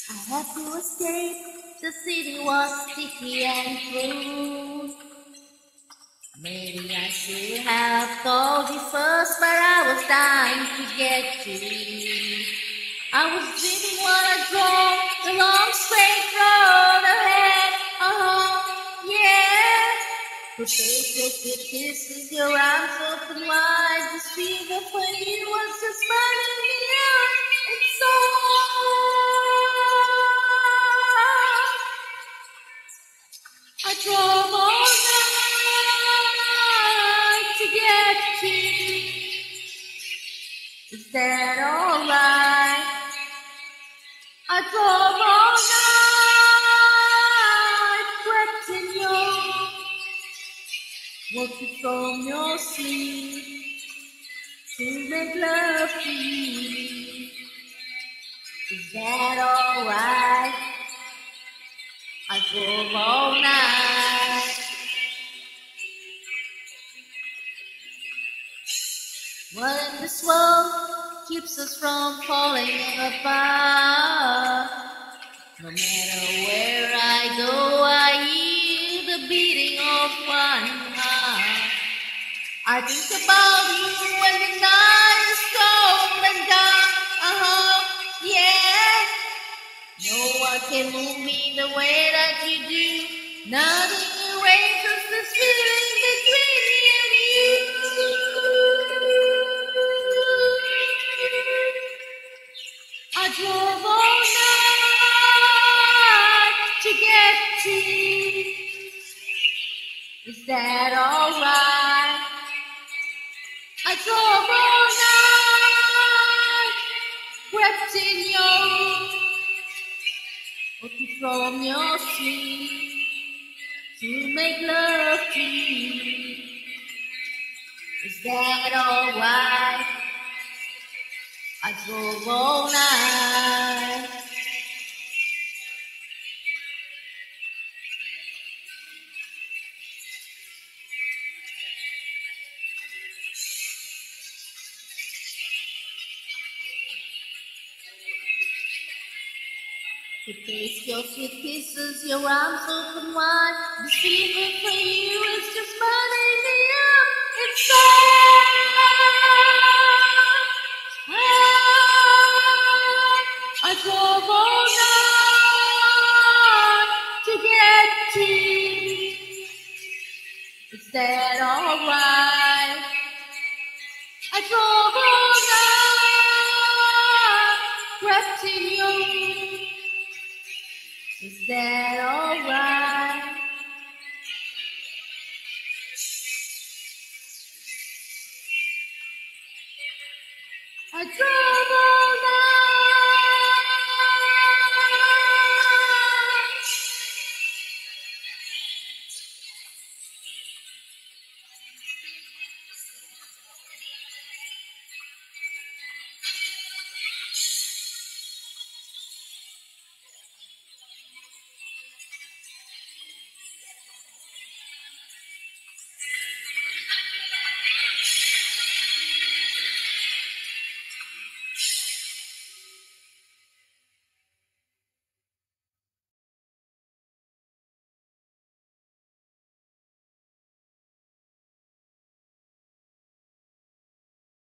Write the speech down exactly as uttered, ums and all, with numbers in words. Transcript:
I had to escape, the city was sticky and blue. Maybe I should have told you first, but I was dying to get you. I was dreaming while I drove the long straight road ahead. Uh-huh, yeah. To taste your sweet kisses, your arms open wide. The street of when you was just burning me out. It's so I drove all night to get you. Is that alright? I drove all night, crept in your, woke you from your sleep to make love to you. Is that alright? I drove all night. What in this world keeps us from falling apart? No matter where I go, I hear the beating of one heart. I think about you when the night is cold and dark. Uh-huh, yeah. No one can move me the way that you do. Nothing erases this feeling between me and you. I drove all night to get to you. Is that alright? I drove all night, crept in your room, woke you from your sleep to make love to you. Is that alright? I drove all night. To taste your sweet kisses, your arms open wide. The fever for you is just burning me up. It's so I drove all night to get to you. Is that alright? I drove all night, crept in your room. Is that alright? I drove